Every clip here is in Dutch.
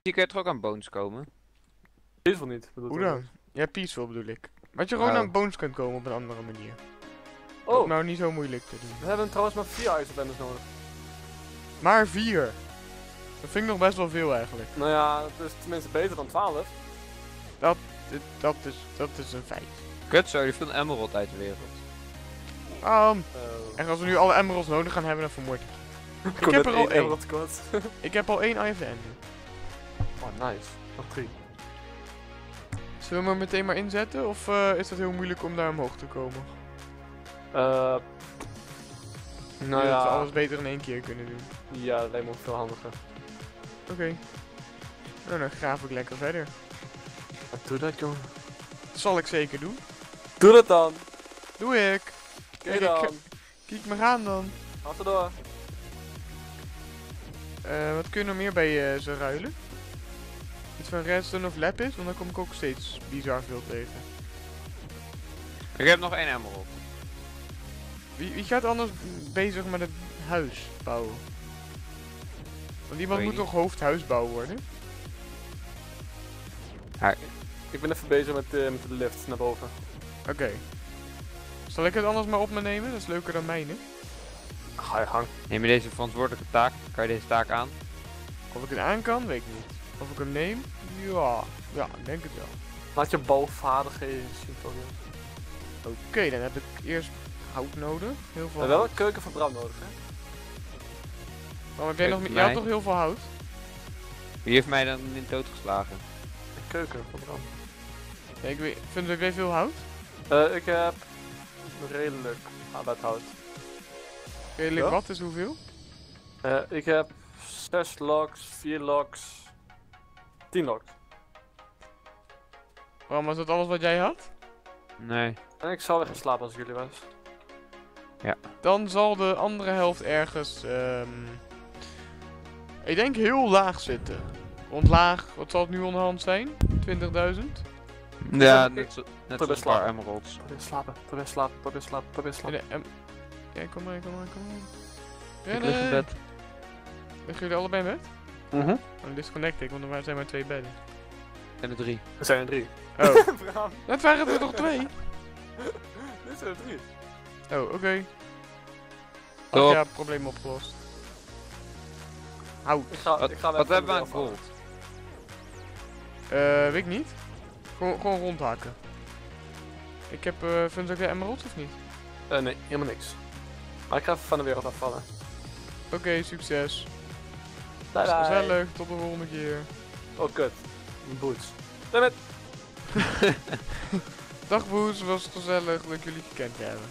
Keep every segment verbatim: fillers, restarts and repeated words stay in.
Je kan toch ook aan bones komen? Peaceful niet. bedoelt Hoe hij. dan? Ja, peaceful bedoel ik. Dat je gewoon Oh. aan bones kunt komen op een andere manier. Oh, Dat is nou niet zo moeilijk te doen. we hebben trouwens maar vier ice benders nodig. Maar vier. Dat vind ik nog best wel veel eigenlijk. Nou ja, het is tenminste beter dan twaalf. Dit, dat, is, dat is een feit. Kut zo, je veel een emerald uit de wereld. Um, Uh, en als we nu alle emeralds nodig gaan hebben, dan vermoord ik. ik heb er al één. Wat kort. Ik heb al één Eye of the Ender. Oh, nice. Nog drie. Zullen we hem meteen maar inzetten? Of uh, is het heel moeilijk om daar omhoog te komen? Uh, nou Dat we ja, alles beter in één keer kunnen doen. ja, dat lijkt me ook veel handiger. Oké. Okay. Nou, dan graaf ik lekker verder. Wat doe dat, jongen? Dat zal ik zeker doen. Doe dat dan! Doe ik. Kijk Kijk, ik dan! Kijk me gaan dan. Gaat er door! Uh, wat kun je nog meer bij uh, ze ruilen? Iets van redstone of lapis, want dan kom ik ook steeds bizar veel tegen. Ik heb nog één emerald. Wie, wie gaat anders bezig met het huis bouwen? Want iemand Weet moet niet. toch hoofdhuisbouw worden? Ik ben even bezig met, uh, met de lift naar boven. Oké. Okay. Zal ik het anders maar op me nemen? Dat is leuker dan mijne. Ga je gang. Neem je deze verantwoordelijke taak? Kan je deze taak aan? Of ik het aan kan, weet ik niet. Of ik hem neem? Ja, ja, ik denk het wel. Laat je bouwvaardigheden zien toch, joh. Oké, okay, dan heb ik eerst hout nodig. Heel We veel hebben wel hout. een keuken voor Bram nodig, hè? Oh, heb jij nog Kijk, meer? Jij had mij. toch heel veel hout? Wie heeft mij dan niet doodgeslagen? Een keuken voor Bram. Ja, ik weet, vind je weer veel hout? Uh, ik heb redelijk arbeidhout. Redelijk Ja? wat is hoeveel? Uh, ik heb zes logs, vier logs, tien logs. Waarom was dat alles wat jij had? Nee. En ik zou weer gaan slapen als ik jullie was. Dan zal de andere helft ergens, um, ik denk heel laag zitten. Rond laag, wat zal het nu onderhand zijn? twintigduizend? Ja, ik- net, zo, net probeer als een paar slapen. emeralds. Probeer slapen, probeer slapen, probeer slapen, probeer En slapen. de, em- ja, kom maar, kom maar, kom maar. Ik lig in bed. Liggen jullie allebei in bed? Mhm. Dan disconnect ik, want er zijn maar twee bedden. En de drie. Er zijn er drie. Oh, Bram, dat waren er toch twee? dit zijn er drie. Oh, oké. Okay. Top. Ja, probleem opgelost. Hout. Ik ga, Wat, ik ga wat hebben we aan gold? Eh, weet ik niet. Gewoon, gewoon rondhakken. Ik heb, uh, vind je ook de emeralds of niet? Uh, nee, helemaal niks. Maar ik ga even van de wereld afvallen. Oké, okay, succes. Bye bye. Gezellig, tot de volgende keer. Oh kut. Mijn boots. Damn it. Dag Boes, was gezellig dat jullie gekend hebben.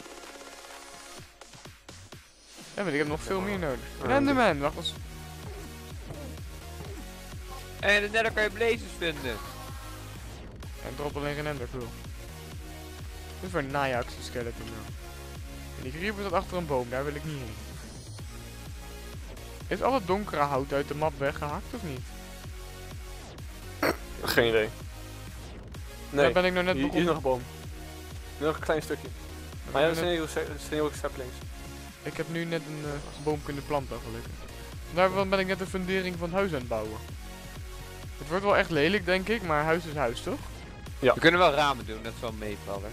Ja, maar ik heb nog veel meer nodig. Ja, Renderman, wacht eens. En net kan je blazers vinden. En drop alleen geen enderpearl. Dit is voor een najaagse skeleton nou. En die creeper zat achter een boom, daar wil ik niet heen. Is al het donkere hout uit de map weggehakt of niet? Geen idee. Nee, Daar ben ik nou net hier, hier begonnen. nog een boom. Nu nog een klein stukje. Daar Maar ja, ben dat ik zijn net- heel, dat zijn heel saplings. Ik heb nu net een uh, boom kunnen planten gelukkig. Daar ben ik net de fundering van het huis aan het bouwen. Het wordt wel echt lelijk denk ik, maar huis is huis toch? We kunnen wel ramen doen, dat zal meevallen.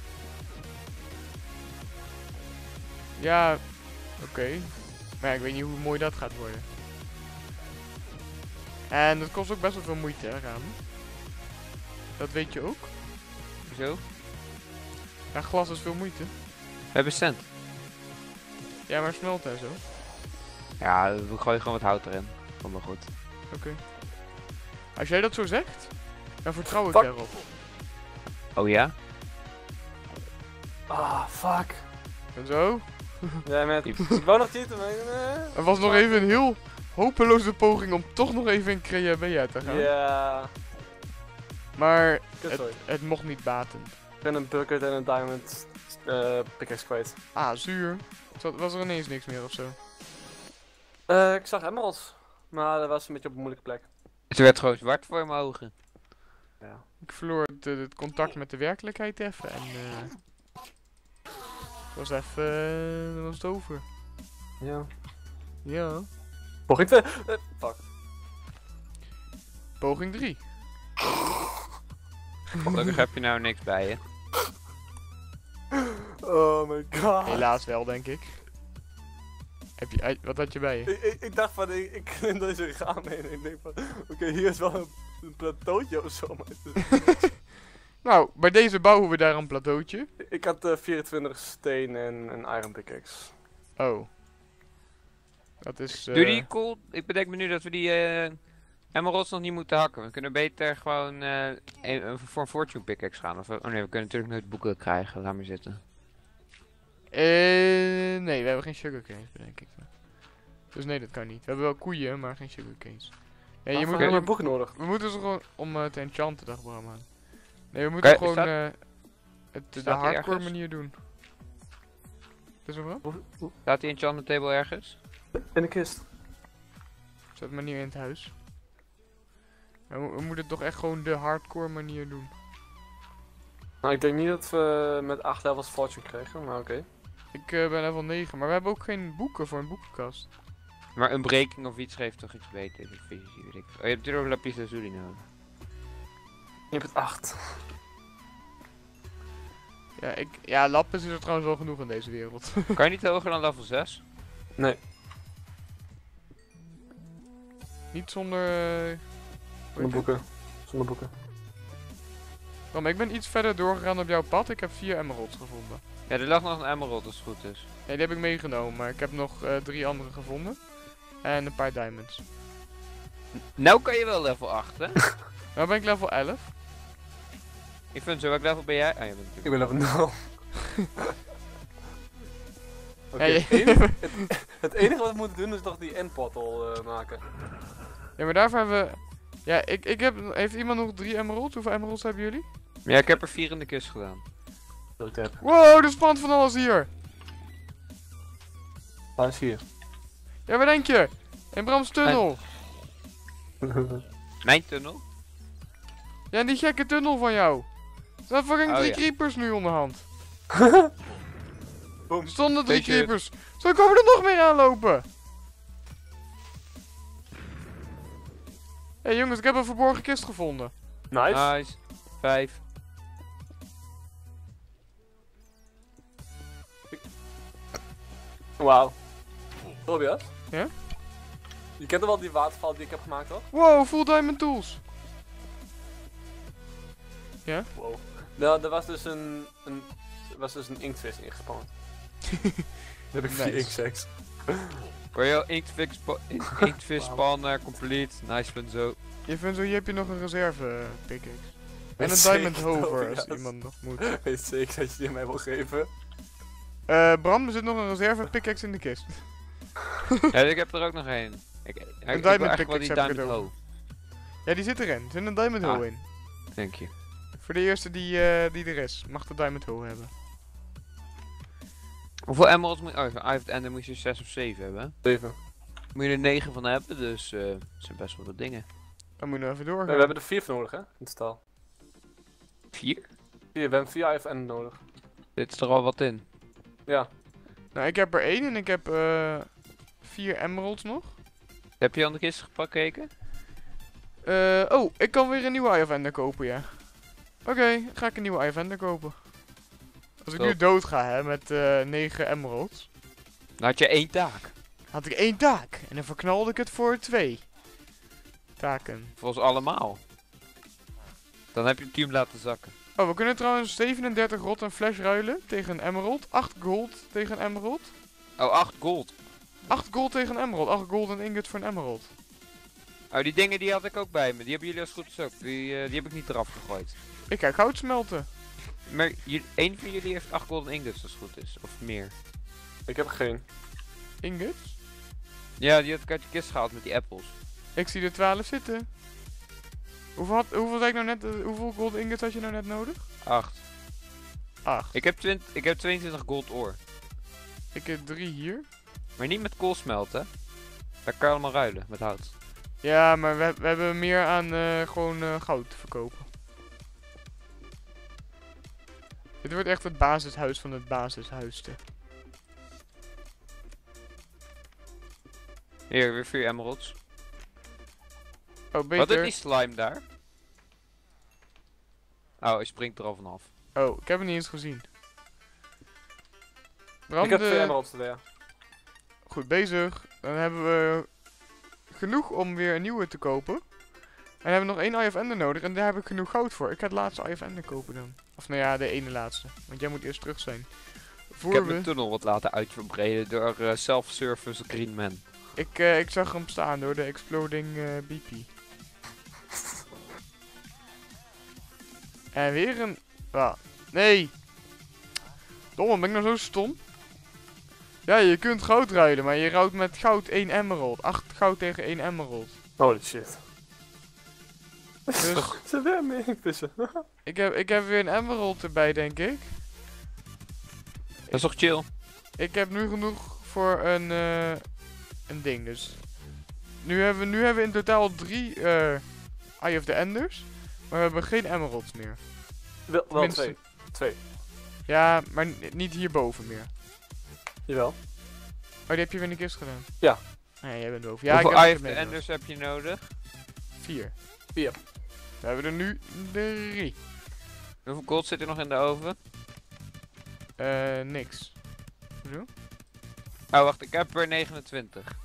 Ja, oké. Okay. Maar ja, ik weet niet hoe mooi dat gaat worden. En het kost ook best wel veel moeite, hè, ramen. Dat weet je ook. Zo. Ja, glas is veel moeite. We hebben cent. Ja, maar smelten en zo. Ja, we gooien gewoon wat hout erin. Komt wel goed. Oké. Okay. Als jij dat zo zegt, dan vertrouw ik Fuck. erop. Oh ja? Ah, fuck. En zo. Ja, met. Die- Ik wou nog cheaten, maar. eh. Er was nog even een heel hopeloze poging om toch nog even in Crea Bea te gaan. Ja. Maar Kut, het, sorry. het mocht niet baten. Ik ben een bucket en een diamond uh, pickaxe kwijt. Ah, zuur. Zat- Was er ineens niks meer of zo? Uh, ik zag emeralds. Maar dat was een beetje op een moeilijke plek. Het werd gewoon zwart voor mijn ogen. Ja. Ik verloor het, eh, het contact met de werkelijkheid even en eh het was even, eh, dan was het over. Ja. Ja. Mocht ik de. Uh, fuck. Poging drie. Gelukkig heb je nou niks bij je. Oh my god. Helaas wel, denk ik. Heb je, eh, wat had je bij je? Ik, ik, ik dacht van, ik, ik klim deze raam heen en ik denk van, oké, okay, hier is wel een, een plateautje of zo. Maar het is... Nou, bij deze bouwen we daar een plateautje. Ik had uh, vierentwintig steen en een iron pickaxe. Oh. Dat is... Uh... Doe die cool. Ik bedenk me nu dat we die uh, emeralds nog niet moeten hakken. We kunnen beter gewoon uh, een, voor een fortune pickaxe gaan. Of, oh nee, we kunnen natuurlijk nooit boeken krijgen. Laat maar zitten. Eh, nee, we hebben geen sugarcanes, bedenk ik. Dus nee, dat kan niet. We hebben wel koeien, maar geen sugarcanes. Nee, je moet hebben we gewoon... boeken nodig? We moeten ze gewoon om uh, te enchanten, dacht Bram aan. Nee, we moeten Kijk, gewoon staat, uh, het, de staat die hardcore ergens? manier doen. Is er wel? Staat die enchantment table ergens? In de kist. Zet manier in het huis. We, we moeten toch echt gewoon de hardcore manier doen. Nou, ik denk niet dat we met acht levels fortune kregen, maar oké. Okay. Ik uh, ben level negen, maar we hebben ook geen boeken voor een boekenkast. Maar een breking of iets geeft toch iets beter. Ik weet ik. Oh, je hebt natuurlijk lapis lazuli nodig. Je hebt het acht. Ja, ik, ja, lapis is er trouwens wel genoeg in deze wereld. Kan je niet hoger dan level zes? Nee. Niet zonder... Uh, zonder boeken. Zonder boeken. Oh, maar ik ben iets verder doorgegaan op jouw pad. Ik heb vier emeralds gevonden. Ja, er lag nog een emerald als het goed is. Nee, die heb ik meegenomen, maar ik heb nog uh, drie andere gevonden. En een paar diamonds. Nou kan je wel level acht, hè? Nou ben ik level elf. Ik vind zo, welk level ben jij? Ah, je bent Ik ben level nul. Oké, ja, het, enige, het, het enige wat we moeten doen is toch die endportal uh, maken. Ja, maar daarvoor hebben we... Ja, ik, ik heb... Heeft iemand nog drie emeralds? Hoeveel emeralds hebben jullie? Ja, ik heb er vier in de kist gedaan. Dat ik heb. Wow, er spant van alles hier! Waar is hier? Ja, waar denk je? In Brams tunnel! Mijn tunnel? Ja, in die gekke tunnel van jou! Er staan fucking Oh, drie ja. creepers nu onderhand. Boom. Er stonden drie Beetje- creepers. Zo komen er nog meer aanlopen! Hé hey, jongens, ik heb een verborgen kist gevonden. Nice. Nice. Vijf. Wauw. Tobias? Ja? Je kent toch wel die waterval die ik heb gemaakt, toch? Wow, full diamond tools. Ja? Wow. Nou, er was dus een, een, er was dus een inktvis ingespannen. Dan heb ik vier Nice. inksects. Royal Inktvis spa Inktvis spawner complete. Nice van zo. Je vindt zo, hier heb je nog een reserve uh, pickaxe. En een Weet diamond zeker, hover als Tobias. iemand nog moet. Weet zeker dat je die mij wil geven. Eh, Bram, er zit nog een reserve pickaxe in de kist. Ja, ik heb er ook nog één. Ik, ik, ik wil diamond eigenlijk wel die pickaxe heb ik diamond het hoe. Ja, die zit erin. Er zit een diamond Ah. hole in. Denk je. Voor de eerste die, uh, die er is, mag de diamond hole hebben. Hoeveel emeralds moet je... Oh, van Ive Ender moet je zes of zeven hebben. hè? Zeven. Moet je er negen van hebben, dus uh, dat zijn best wel wat dingen. Dan moet je nog even doorgaan. Nee, we hebben er vier voor nodig, hè? In totaal. Vier? Vier, we hebben vier Ive Ender nodig. Dit is er al wat in. Ja. Nou, ik heb er één en ik heb uh, vier emeralds nog. Heb je aan de kist gekeken? Uh, oh, ik kan weer een nieuwe Eye of Ender kopen, ja. Oké, okay, ga ik een nieuwe Eye of Ender kopen. Als ik Top. nu dood ga, hè, met uh, negen emeralds, Dan had je één taak. had ik één taak. En dan verknalde ik het voor twee taken. Volgens allemaal. Dan heb je het team laten zakken. Oh, we kunnen trouwens zevenendertig rot en flash ruilen tegen een emerald. acht gold tegen een emerald. Oh, acht gold. acht gold tegen een emerald. acht golden ingots voor een emerald. Oh, die dingen die had ik ook bij me. Die hebben jullie als goed is ook. Die, uh, die heb ik niet eraf gegooid. Ik ga goud smelten. Maar jullie- één van jullie heeft acht golden ingots als het goed is. Of meer. Ik heb er geen. Ingots? Ja, die had ik uit je kist gehaald met die appels. Ik zie er twaalf zitten. Hoeveel, had, hoeveel, zei ik nou net, uh, hoeveel golden ingots had je nou net nodig? acht. acht. Ik heb, twintig, ik heb tweeëntwintig gold ore. Ik heb drie hier. Maar niet met kool smelten. Daar kan je allemaal ruilen met hout. Ja, maar we, we hebben meer aan uh, gewoon uh, goud te verkopen. Dit wordt echt het basishuis van het basishuis. Hier, weer vier emeralds. Oh, beter. Wat is die slime daar? Oh, hij springt er al vanaf. Oh, ik heb hem niet eens gezien. Bram, Ik heb de- twee emeralds te weer. Goed bezig. Dan hebben we genoeg om weer een nieuwe te kopen. En dan hebben we nog één Eye of Ender nodig. En daar heb ik genoeg goud voor. Ik ga het laatste Eye of Ender kopen dan. Of nou ja, de ene laatste. Want jij moet eerst terug zijn. Voor Ik heb we... mijn tunnel wat laten uitverbreden door uh, self-service Green Man. Ik, uh, ik zag hem staan door de Exploding uh, B P. En weer een... Ah, nee! Domme, ben ik nou zo stom? Ja, je kunt goud ruilen, maar je ruilt met goud één emerald. acht goud tegen één emerald. Holy shit. Dus Ze weer mee vissen. ik heb, ik heb weer een emerald erbij, denk ik. Dat is toch chill? Ik heb nu genoeg voor een, uh, een ding, dus. Nu hebben, we, nu hebben we in totaal drie uh, Eye of the Enders. Maar we hebben geen emeralds meer. Wel, wel Minstens- twee. Twee. Ja, maar n- niet hierboven meer. Jawel. Oh, die heb je weer in de kist gedaan? Ja. Nee, jij bent boven. Ja, Hoeveel ik heb Eye het of the meegenomen. Enders heb je nodig? Vier. Vier. We hebben er nu drie. Hoeveel gold zit er nog in de oven? Eh, niks. Zo? Oh, wacht, ik heb er negenentwintig.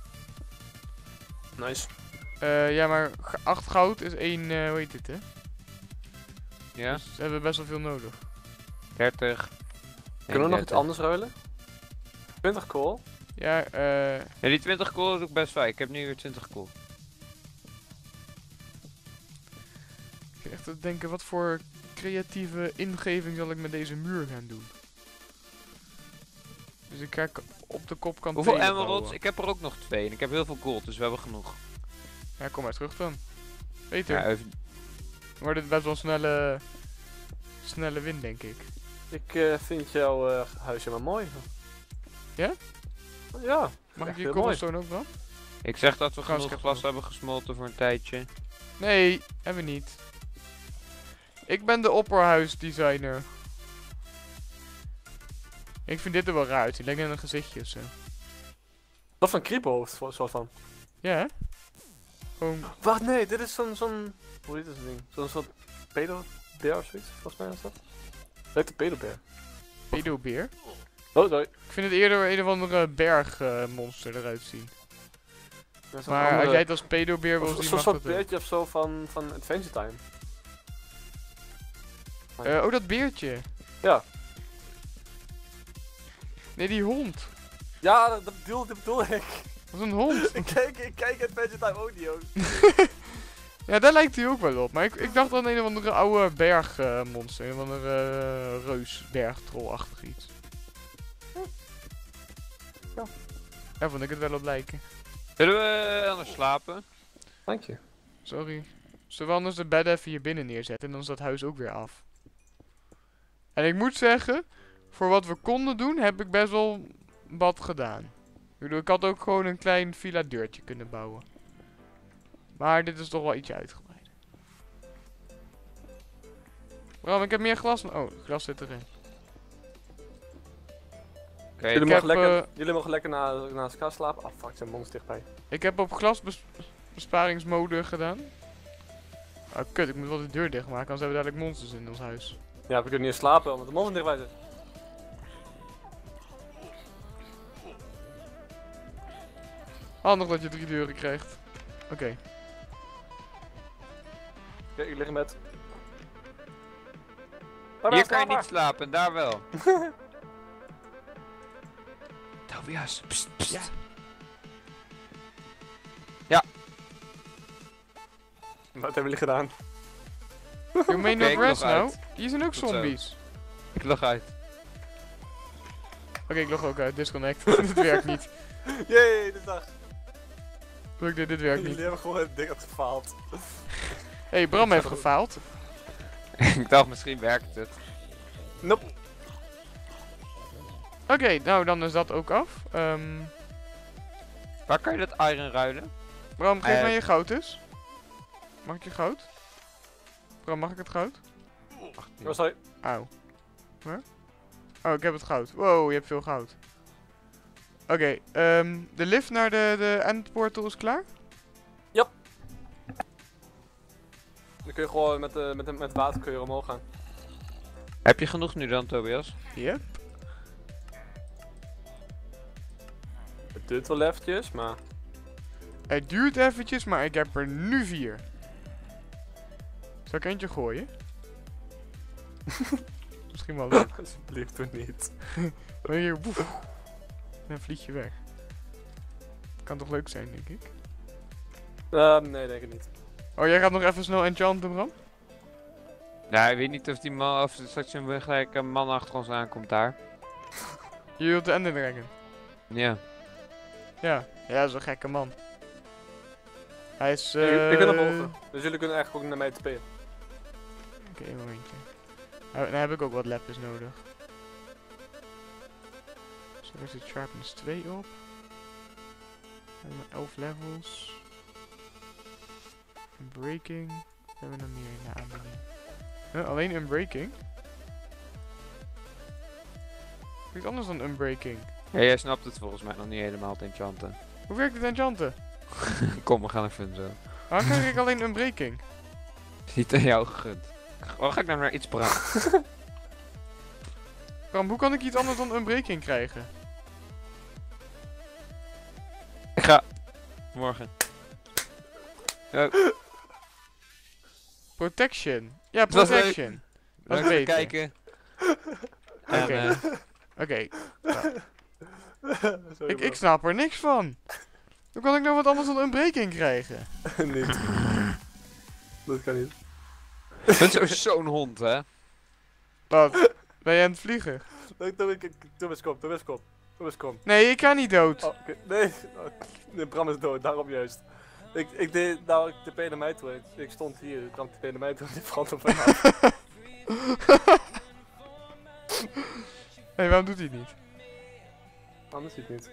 Nice. Eh, ja, maar g- acht goud is één, eh hoe heet dit, hè? Ja? Dus we hebben best wel veel nodig. dertig. Kunnen we nog iets eenendertig. anders ruilen? twintig kool. Ja, eh... Ja, die twintig kool is ook best fijn. Ik heb nu weer twintig kool. Ik zit echt te denken, wat voor creatieve ingeving zal ik met deze muur gaan doen? Dus ik ga k- op de kop kan Hoeveel emeralds? Ik heb er ook nog twee en ik heb heel veel gold, dus we hebben genoeg. Ja, kom maar terug dan. Peter, Ja, even... wordt het best wel snelle... Snelle win, denk ik. Ik eh, vind jouw eh, huisje maar mooi. Ja? Ja. Mag ik Echt je heel cobblestone ook dan? Ik zeg dat we Gras, genoeg ik heb glas genoeg. hebben gesmolten voor een tijdje. Nee, hebben we niet. Ik ben de opperhuisdesigner. Ik vind dit er wel raar uit. Het lijkt net een gezichtje of zo. Dat van creeperhoofd, voor- soort van. Ja, hè? Gewoon... Wacht, nee, dit is zo'n, zo'n, hoe heet dat ding? Zo'n soort pedobeer of zoiets, volgens mij is dat. Lijkt een pedobeer. pedobeer. Oh, sorry. Ik vind het eerder een of andere bergmonster eruit zien. Dat is een Maar als andere- jij het als pedobeer wil Of zien, Zo'n mag soort dat ook. beertje of zo van, van Adventure Time. Eh, oh, dat beertje. Ja. Nee, die hond. Ja, dat, dat, bedoel, dat bedoel ik. Dat is een hond. ik, kijk, ik kijk Adventure Time ook niet, ook. Ja, daar lijkt hij ook wel op. Maar ik, ik dacht aan een of andere oude bergmonster. een of andere uh, reus, bergtrollachtig iets. Ja. Daar vond ik het wel op lijken. Zullen we uh, anders slapen? Dank je. Sorry. Zullen we anders de bed even hier binnen neerzetten en dan is dat huis ook weer af. En ik moet zeggen, voor wat we konden doen, heb ik best wel wat gedaan. Ik bedoel, ik had ook gewoon een klein villa deurtje kunnen bouwen. Maar dit is toch wel ietsje uitgebreid. Waarom? Ik heb meer glas. Oh, het glas zit erin. Oké, Jullie, Ik mogen heb, lekker, eh, jullie mogen lekker na, naast elkaar slapen. Ah, fuck, zijn monsters dichtbij. Ik heb op glasbesparingsmode gedaan. Oh, kut, ik moet wel de deur dichtmaken, anders hebben we dadelijk monsters in ons huis. Ja, we kunnen niet eens slapen omdat de monsters dichtbij zijn. Handig dat je drie deuren krijgt. Oké. Oké, ik lig in bed. hier kan je niet slapen, daar wel. Tobias, pst, pst. Ja. Wat hebben jullie gedaan? You may Oké, not ik rest log now. uit. Hier zijn ook Goed zo. zombies. Ik log uit. Oké, ik log ook uit. Disconnect. Dit werkt niet. Jee, de dag. Druk dit, dit werkt Jullie niet. hebben gewoon het ding uitgefaald. Hey, Bram heeft gefaald. Ik dacht misschien werkt het. Nope. Oké, nou dan is dat ook af. Ehm Waar kan je dat iron ruilen? Bram, geef Eh. mij je goud eens. Mag ik je goud? Bram, mag ik het goud? Oh, sorry. Auw. Waar? Oh, ik heb het goud. Wow, je hebt veel goud. Oké, ehm de lift naar de, de endportal is klaar? Yep. Dan kun je gewoon met, uh, met, met water kun je omhoog gaan. Heb je genoeg nu dan, Tobias? Yep. Het duurt wel eventjes, maar... Het duurt eventjes, maar ik heb er nu vier. Zal ik eentje gooien? Misschien wel leuk. Alsjeblieft, doe niet. Dan hier, woef. Dan vlieg je weg. Kan toch leuk zijn, denk ik? Uh, nee, denk ik niet. Oh, jij gaat nog even snel enchanten, Bram? Ja, ik weet niet of die man, of er straks een gelijk een man achter ons aankomt daar. Je wilt de Ender Dragon. Ja. Ja, ja, dat is een gekke man. Hij is. Ik, eh ik ben omhoog. Dus jullie kunnen eigenlijk ook naar mij te spelen. Oké, okay, een momentje. Nou, dan heb ik ook wat lapis nodig. Zo, er zit sharpness twee op. En elf levels. Unbreaking. Wat hebben we nog meer in de aanbieding? Huh, alleen Unbreaking? Iets anders dan Unbreaking. Ja, jij snapt het volgens mij nog niet helemaal, het enchanten. Hoe werkt het enchanten? Kom, we gaan even zo. Waarom krijg ik alleen Unbreaking? Niet aan jou gegund. Oh, ga ik nou naar iets praten? Bram, hoe kan ik iets anders dan Unbreaking krijgen? Ik ga. Morgen. Oh, Protection. Ja, Het was leuk. protection. Dat is leuk te beter. kijken. En, Oké. eh, Oké, Sorry, ik, ik snap er niks van. Hoe kan ik nou wat anders dan Unbreaking krijgen? bro. Niet. Dat kan niet. dat is zo- zo'n hond, hè? Wat? Ben je aan het vliegen? Doe doe- doe- doe eens kom, doe eens kom. Doe eens kom. Nee, ik kan niet dood. Oh, oké. Nee. Oh, nee, Bram is dood, daarom juist. Ik, ik deed, nou, ik TP naar mij toe. Ik, ik stond hier, ik kwam TP naar mij toe en die valt op mij af. Nee, waarom doet hij het niet? Anders ziet het niet.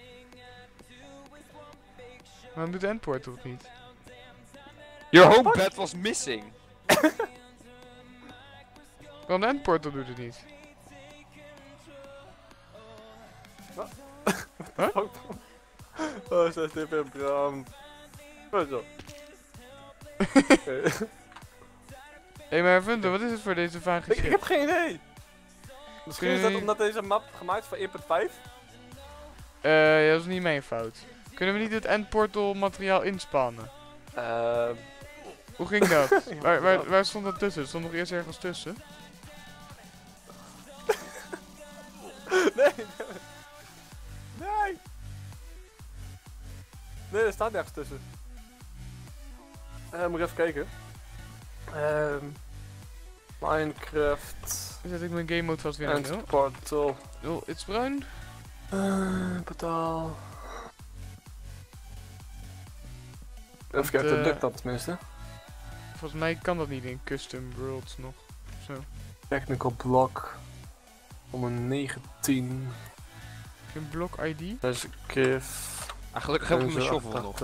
Waarom doet Endportal het niet? Your home bed was missing. Waarom de Endportal doet het niet? Oh, zes T P Bram. Oh, zo. Oké. Hé, maar Vundo, wat is het voor deze vage Ik, ik shit? heb geen idee. Misschien is dat Nee. omdat deze map gemaakt is voor één punt vijf? Eh, ja, dat is niet mijn fout. Kunnen we niet het Endportal materiaal inspannen? Ehm. Hoe ging dat? Ja, waar, waar, dat- waar stond dat tussen? Het stond nog eerst ergens tussen. Nee, nee. Nee. Nee, er staat nergens tussen. Eh, moet ik even kijken. Ehm. Minecraft. Dan zet ik mijn game mode vast weer naar nul. En Portal. Oh, het is bruin. Uh, portaal. Even kijken, eh, dat lukt dat tenminste. Volgens mij kan dat niet in custom worlds nog. Zo. Technical block. honderdnegentien. Geen block I D. Dat is Kif. Ah, gelukkig heb ik mijn shovel nog.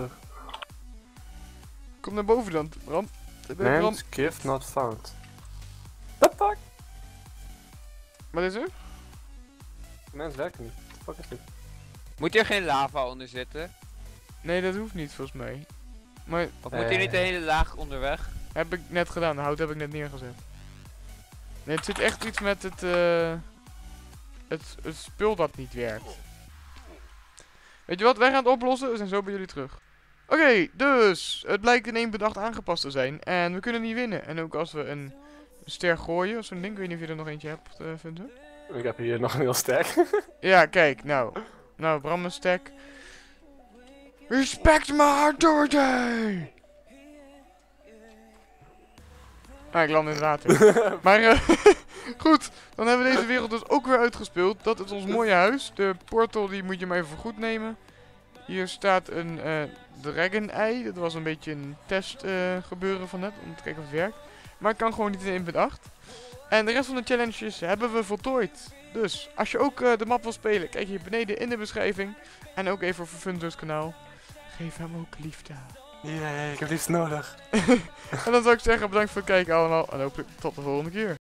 Kom naar boven dan, Bram. Bram. Man's gift not found. What the fuck? Wat is er? Mensen werken niet. What the fuck is dit? Moet hier geen lava onder zitten? Nee, dat hoeft niet volgens mij. Maar Of moet hier niet de hele laag onderweg? heb ik net gedaan, de hout heb ik net neergezet. Nee, het zit echt iets met het, eh het, het spul dat niet werkt. Weet je wat, wij gaan het oplossen, we zijn zo bij jullie terug. Oké, dus, het blijkt in één punt acht aangepast te zijn en we kunnen niet winnen. En ook als we een ster gooien of zo'n ding, ik weet niet of je er nog eentje hebt, uh, Vincent. Ik heb hier nog een heel sterk. Ja, kijk, nou. Nou, Bram een stack. Respect my authority! Ah, ik land in het water. Maar eh, goed, dan hebben we deze wereld dus ook weer uitgespeeld. Dat is ons mooie huis. De portal die moet je maar even goed nemen. Hier staat een eh dragon ei. Dat was een beetje een test eh, gebeuren van net, om te kijken of het werkt. Maar het kan gewoon niet in één punt acht. En de rest van de challenges hebben we voltooid. Dus, als je ook uh, de map wil spelen, kijk hier beneden in de beschrijving. En ook even voor Fundo's kanaal. Geef hem ook liefde. Nee, ik heb liefst nodig. En dan zou ik zeggen, bedankt voor het kijken allemaal. En hopelijk tot de volgende keer.